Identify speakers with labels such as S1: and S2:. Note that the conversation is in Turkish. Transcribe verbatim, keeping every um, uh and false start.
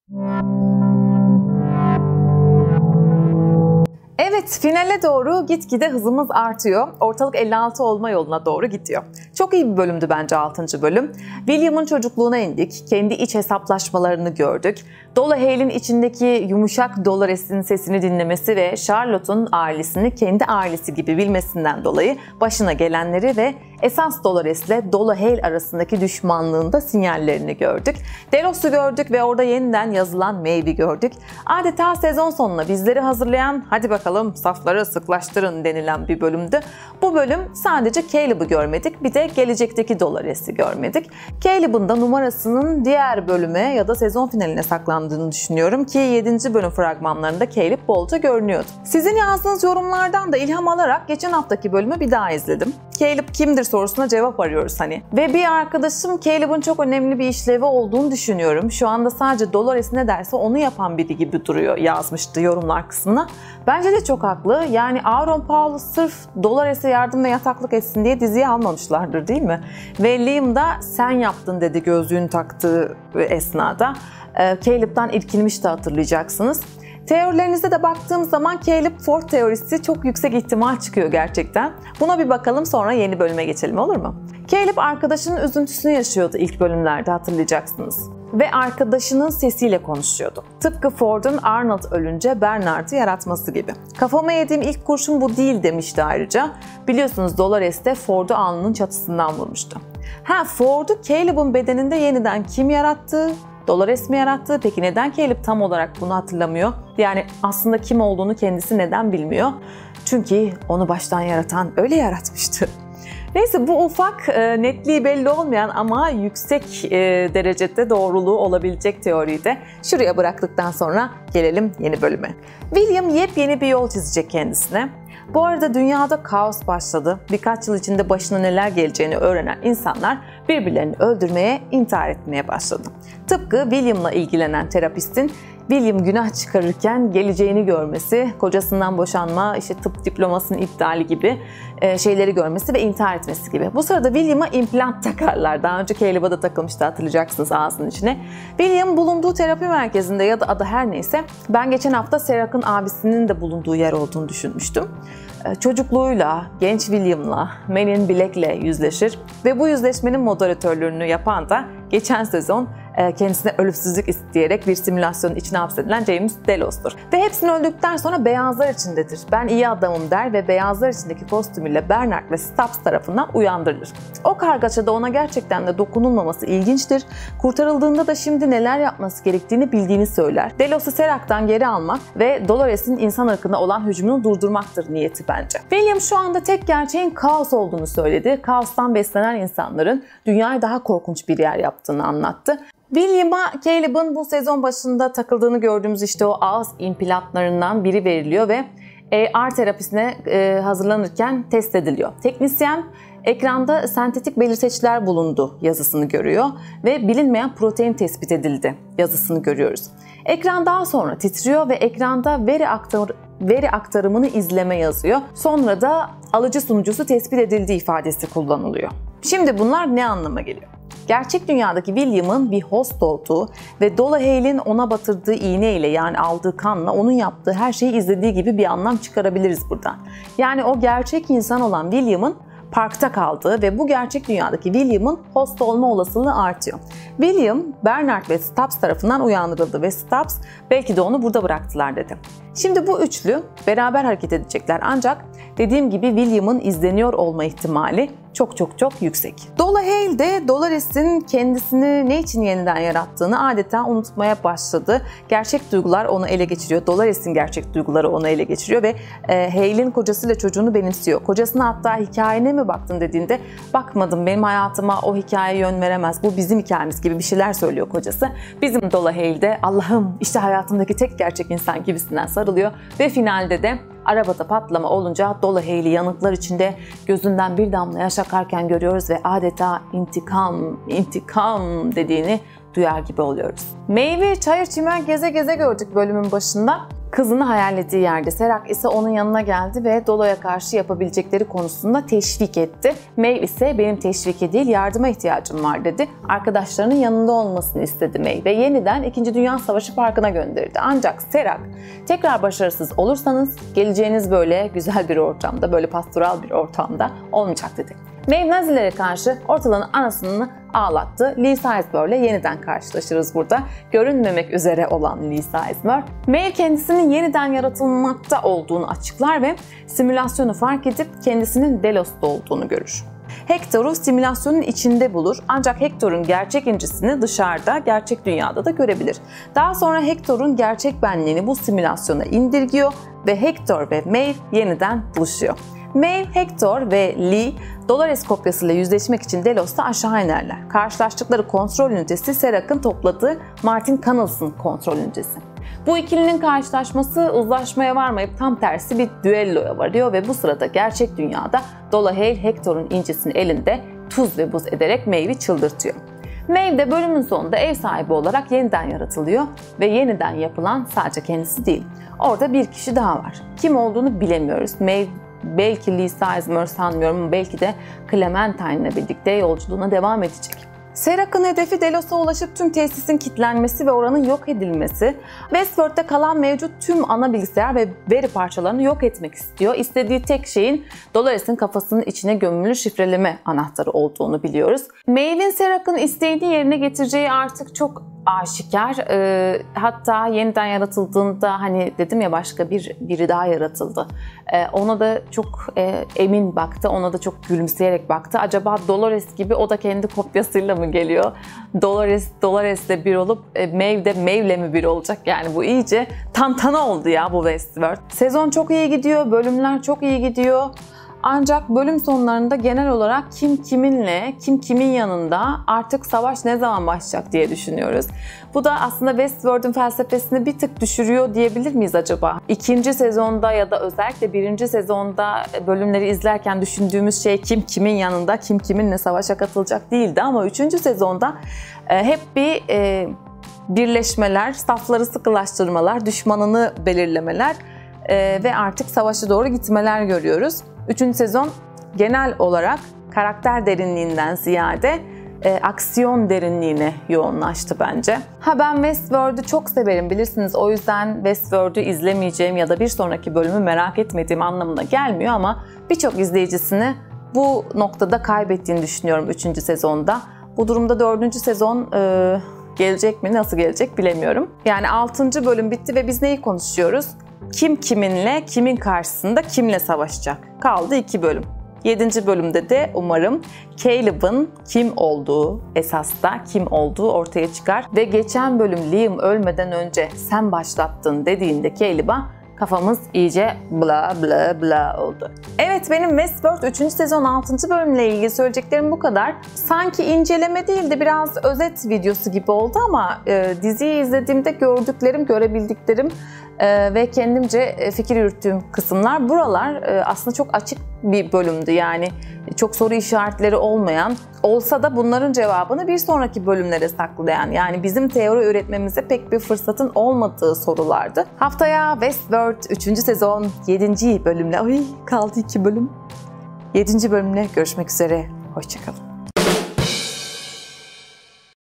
S1: Evet, finale doğru gitgide hızımız artıyor. Ortalık elli altı olma yoluna doğru gidiyor. Çok iyi bir bölümdü bence altıncı bölüm. William'ın çocukluğuna indik, kendi iç hesaplaşmalarını gördük. Dolahale'in içindeki yumuşak Dolores'in sesini dinlemesi ve Charlotte'un ailesini kendi ailesi gibi bilmesinden dolayı başına gelenleri ve esas Dolores'le Dolahale arasındaki düşmanlığın da sinyallerini gördük. Delos'u gördük ve orada yeniden yazılan Maeve'i gördük. Adeta sezon sonuna bizleri hazırlayan, hadi bakalım safları sıklaştırın denilen bir bölümdü. Bu bölüm sadece Caleb'ı görmedik, bir de gelecekteki Dolores'i görmedik. Caleb'ın da numarasının diğer bölüme ya da sezon finaline saklandığını düşünüyorum ki yedinci bölüm fragmanlarında Caleb bolca görünüyordu. Sizin yazdığınız yorumlardan da ilham alarak geçen haftaki bölümü bir daha izledim. Caleb kimdir sorusuna cevap arıyoruz hani. Ve bir arkadaşım Caleb'ın çok önemli bir işlevi olduğunu düşünüyorum. Şu anda sadece Dolores ne derse onu yapan biri gibi duruyor yazmıştı yorumlar kısmına. Bence de çok haklı. Yani Aaron Paul'u sırf Dolores'e yardım ve yataklık etsin diye diziye almamışlardır değil mi? Ve Liam da sen yaptın dedi gözlüğünü taktığı esnada. Caleb'dan irkilmişti hatırlayacaksınız. Teorilerinize de baktığım zaman Caleb Ford teorisi çok yüksek ihtimal çıkıyor gerçekten. Buna bir bakalım sonra yeni bölüme geçelim olur mu? Caleb arkadaşının üzüntüsünü yaşıyordu ilk bölümlerde hatırlayacaksınız. Ve arkadaşının sesiyle konuşuyordu. Tıpkı Ford'un Arnold ölünce Bernard'ı yaratması gibi. Kafama yediğim ilk kurşun bu değil demişti ayrıca. Biliyorsunuz Dolores de Ford'u alnının çatısından vurmuştu. Ha Ford'u Caleb'ın bedeninde yeniden kim yarattı? Dolores mi yarattı? Peki neden Caleb tam olarak bunu hatırlamıyor? Yani aslında kim olduğunu kendisi neden bilmiyor? Çünkü onu baştan yaratan öyle yaratmıştı. Neyse bu ufak, e, netliği belli olmayan ama yüksek e, derecede doğruluğu olabilecek teoriyi de şuraya bıraktıktan sonra gelelim yeni bölüme. William yepyeni bir yol çizecek kendisine. Bu arada dünyada kaos başladı. Birkaç yıl içinde başına neler geleceğini öğrenen insanlar birbirlerini öldürmeye, intihar etmeye başladı. Tıpkı William'la ilgilenen terapistin William günah çıkarırken geleceğini görmesi, kocasından boşanma, işte tıp diplomasının iptali gibi şeyleri görmesi ve intihar etmesi gibi. Bu sırada William'a implant takarlar. Daha önce Caleb'a da takılmıştı hatırlayacaksınız ağzının içine. William bulunduğu terapi merkezinde ya da adı her neyse ben geçen hafta Serac'ın abisinin de bulunduğu yer olduğunu düşünmüştüm. Çocukluğuyla, genç William'la, Men in Black'le yüzleşir ve bu yüzleşmenin moderatörlüğünü yapan da geçen sezon kendisine ölümsüzlük isteyerek bir simülasyonun içine hapsedilen James Delos'tur. Ve hepsini öldükten sonra beyazlar içindedir. Ben iyi adamım der ve beyazlar içindeki kostümüyle Bernard ve Stubbs tarafından uyandırılır. O kargaşada ona gerçekten de dokunulmaması ilginçtir. Kurtarıldığında da şimdi neler yapması gerektiğini bildiğini söyler. Delos'u Serac'tan geri almak ve Dolores'in insan ırkına olan hücumunu durdurmaktır niyeti bence. William şu anda tek gerçeğin kaos olduğunu söyledi. Kaostan beslenen insanların dünyayı daha korkunç bir yer yaptığını anlattı. William'a Caleb'ın bu sezon başında takıldığını gördüğümüz işte o ağız implantlarından biri veriliyor ve E R terapisine hazırlanırken test ediliyor. Teknisyen ekranda sentetik belirteçler bulundu yazısını görüyor ve bilinmeyen protein tespit edildi yazısını görüyoruz. Ekran daha sonra titriyor ve ekranda veri aktar veri aktarımını izleme yazıyor. Sonra da alıcı sunucusu tespit edildiği ifadesi kullanılıyor. Şimdi bunlar ne anlama geliyor? Gerçek dünyadaki William'ın bir host olduğu ve Dolahale'in ona batırdığı iğne ile yani aldığı kanla onun yaptığı her şeyi izlediği gibi bir anlam çıkarabiliriz buradan. Yani o gerçek insan olan William'ın parkta kaldığı ve bu gerçek dünyadaki William'ın host olma olasılığı artıyor. William, Bernard ve Stubbs tarafından uyandırıldı ve Stubbs belki de onu burada bıraktılar dedi. Şimdi bu üçlü beraber hareket edecekler ancak dediğim gibi William'ın izleniyor olma ihtimali çok çok çok yüksek. Dolahale de Dolores'in kendisini ne için yeniden yarattığını adeta unutmaya başladı. Gerçek duygular onu ele geçiriyor. Dolores'in gerçek duyguları onu ele geçiriyor ve e, Hale'in kocasıyla çocuğunu benimsiyor. Kocasına hatta hikayene mi baktın dediğinde bakmadım benim hayatıma o hikaye yön veremez. Bu bizim hikayemiz gibi bir şeyler söylüyor kocası. Bizim Dolahale de Allah'ım işte hayatımdaki tek gerçek insan gibisinden sarılıyor ve finalde de arabada patlama olunca Dolahale'i yanıklar içinde gözünden bir damla yaş akarken görüyoruz ve adeta intikam, intikam dediğini duyar gibi oluyoruz. Maeve'i çayır çimen geze geze gördük bölümün başında. kızını hayal ettiği yerde. Serac ise onun yanına geldi ve Dolo'ya karşı yapabilecekleri konusunda teşvik etti. Maeve ise benim teşvike değil yardıma ihtiyacım var dedi. Arkadaşlarının yanında olmasını istedi Maeve ve yeniden İkinci Dünya Savaşı Parkı'na gönderdi. Ancak Serac tekrar başarısız olursanız geleceğiniz böyle güzel bir ortamda, böyle pastoral bir ortamda olmayacak dedi. Maeve Nazilere karşı ortalığın anasını ağlattı. Lee Sizemore ile yeniden karşılaşırız burada. Görünmemek üzere olan Lee Sizemore. Maeve kendisinin yeniden yaratılmakta olduğunu açıklar ve simülasyonu fark edip kendisinin Delos'ta olduğunu görür. Hector'u simülasyonun içinde bulur ancak Hector'un gerçek incisini dışarıda, gerçek dünyada da görebilir. Daha sonra Hector'un gerçek benliğini bu simülasyona indirgiyor ve Hector ve Maeve yeniden buluşuyor. Maeve, Hector ve Lee, Dolores kopyasıyla yüzleşmek için Delos'ta aşağı inerler. Karşılaştıkları kontrol ünitesi Serac'ın topladığı Martin Connells'ın kontrol ünitesi. Bu ikilinin karşılaşması uzlaşmaya varmayıp tam tersi bir düelloya varıyor ve bu sırada gerçek dünyada Dolohale Hector'un incisini elinde tuz ve buz ederek Maeve'i çıldırtıyor. Maeve de bölümün sonunda ev sahibi olarak yeniden yaratılıyor ve yeniden yapılan sadece kendisi değil. Orada bir kişi daha var. Kim olduğunu bilemiyoruz. Maeve belki Lee Sizemore sanmıyorum, belki de Clementine ile birlikte yolculuğuna devam edecek. Serac'ın hedefi Delos'a ulaşıp tüm tesisin kilitlenmesi ve oranın yok edilmesi. Westworld'de kalan mevcut tüm ana bilgisayar ve veri parçalarını yok etmek istiyor. İstediği tek şeyin Dolores'in kafasının içine gömülü şifreleme anahtarı olduğunu biliyoruz. Maeve'in Serac'ın isteğini yerine getireceği artık çok aşikar. E, hatta yeniden yaratıldığında hani dedim ya başka bir biri daha yaratıldı. E, ona da çok e, emin baktı. Ona da çok gülümseyerek baktı. Acaba Dolores gibi o da kendi kopyasıyla mı geliyor? Dolores Dolores'le bir olup e, Maeve de Maeve'le mi bir olacak? Yani bu iyice tantana oldu ya bu Westworld. Sezon çok iyi gidiyor. Bölümler çok iyi gidiyor. Ancak bölüm sonlarında genel olarak kim kiminle, kim kimin yanında, artık savaş ne zaman başlayacak diye düşünüyoruz. Bu da aslında Westworld'un felsefesini bir tık düşürüyor diyebilir miyiz acaba? İkinci sezonda ya da özellikle birinci sezonda bölümleri izlerken düşündüğümüz şey kim kimin yanında, kim kiminle savaşa katılacak değildi ama üçüncü sezonda hep bir birleşmeler, safları sıkılaştırmalar, düşmanını belirlemeler ve artık savaşa doğru gitmeler görüyoruz. Üçüncü sezon genel olarak karakter derinliğinden ziyade e, aksiyon derinliğine yoğunlaştı bence. Ha ben Westworld'u çok severim bilirsiniz, o yüzden Westworld'u izlemeyeceğim ya da bir sonraki bölümü merak etmediğim anlamına gelmiyor ama birçok izleyicisini bu noktada kaybettiğini düşünüyorum üçüncü sezonda. Bu durumda dördüncü sezon e, gelecek mi, nasıl gelecek bilemiyorum. Yani altıncı bölüm bitti ve biz neyi konuşuyoruz? Kim kiminle, kimin karşısında kimle savaşacak? Kaldı iki bölüm. yedinci bölümde de umarım Caleb'ın kim olduğu, esas da kim olduğu ortaya çıkar. Ve geçen bölüm Liam ölmeden önce sen başlattın dediğinde Caleb'a kafamız iyice bla bla bla oldu. Evet, benim Westworld üçüncü sezon altıncı bölümle ilgili söyleyeceklerim bu kadar. Sanki inceleme değil de biraz özet videosu gibi oldu ama e, diziyi izlediğimde gördüklerim, görebildiklerim e, ve kendimce fikir yürüttüğüm kısımlar buralar e, aslında çok açık bir bölümdü. Yani çok soru işaretleri olmayan, olsa da bunların cevabını bir sonraki bölümlere saklayan, yani bizim teori üretmemize pek bir fırsatın olmadığı sorulardı. Haftaya Westworld üçüncü sezon yedinci bölümle, ay kaldı iki bölüm, yedinci bölümle görüşmek üzere, hoşçakalın.